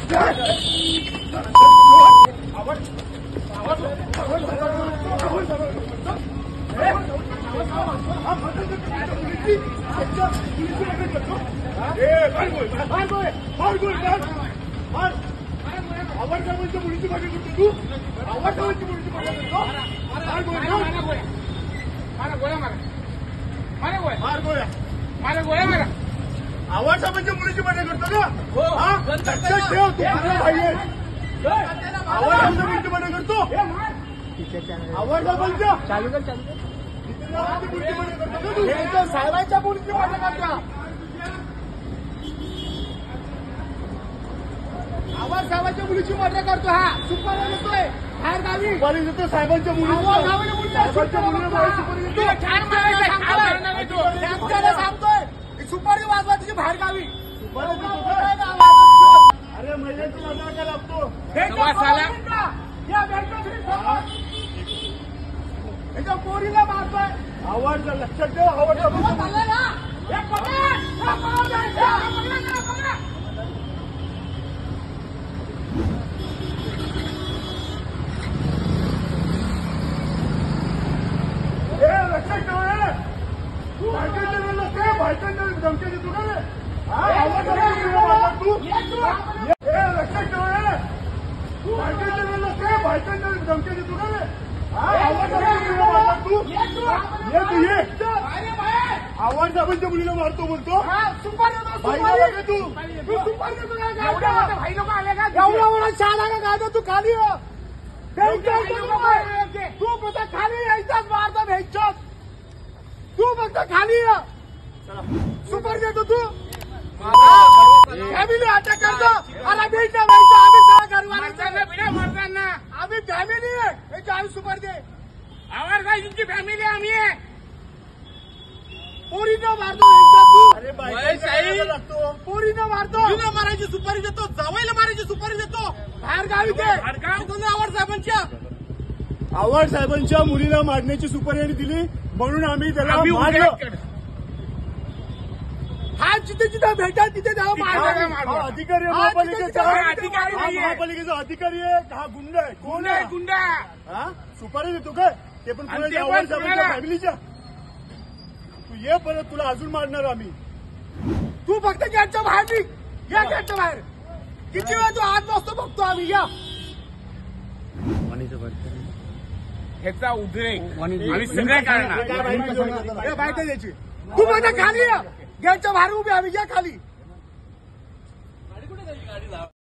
आवडसाहेबांच्या मुलीची मागे करतो तू. आवडसाहेबांच्या मुलीची मागे करतो. आवडसाहेबांच्या मुलीची मागे करतो ना. लक्षात ठेव, तू कुठला भाई आहे. आवडसाहेबांच्या मुलीची मागे करतो. आवडसाहेबांच्या चालू कर मुलीची मागे करतो तू. साहेबांच्या मुलीची मागे करतो. आवडसाहेबांच्या मुलीची मर्डर करतो. हा सुपारी देतोय बाहेर गावी. सुपारी देतो साहेबांच्या मुलीला. साहेबांच्या मुलीला सुपारी देतो. सांगतोय सुपारी वाजवा तिची बाहेर गावी. सुपारी देतो. अरे महिलांची मर्डर काय लागतो. याच्या पोरीला मारतोय. आवड लक्षात ठेव. आवड लक्षात ठेव. बायकांच्या धमकी देतो का रे. तू लक्षात ठेव. बायकांच्या धमकी देतो का रे. तू ये आवडसाहेबांच्या मुलीला मारतो बोलतो. भाई तू एवढा मोठा छान आहे का तू खाली तू फक्त खाली यायचाच मारतो भेटतो. तू फक्त खाली सुपर देतो. तू फॅमिली अटॅक करतो. अरे भेट ना भेटतो. आम्ही सगळं करणार. आम्ही फॅमिली आहे. आम्ही सुपर दे. आवाज काय तुमची फॅमिली आम्ही आहे. पोरीनं मारतो. अरे लागतो. पोरीनं मारतो. मारायची सुपारी देतो. जावायला मारायची सुपारी देतो. बाहेर गावी ते आवडसाहेबांच्या मुलीला मारण्याची सुपारी दिली म्हणून आम्ही त्याला मारलं. हा जिथे जिथे भेटा तिथे त्याला अधिकारी महापालिकेचा अधिकारी आहे. हा गुंड आहे. कोण आहे गुंडा. हा सुपारी देतो काय ते पण आवडसाहेबांच्या फॅमिलीच्या. तू ये परत तुला अजून मारणार आम्ही. तू फक्त गेटच्या बाहेर निघ. या गेटच्या बाहेर किती वेळा तू आत बसतो बघतो आम्ही. या ह्याचा उद्रेक आणि सगळ्या कारणात बायका द्यायची. तू फक्त खाली या. गेटच्या बाहेर उभी आम्ही. या खाली.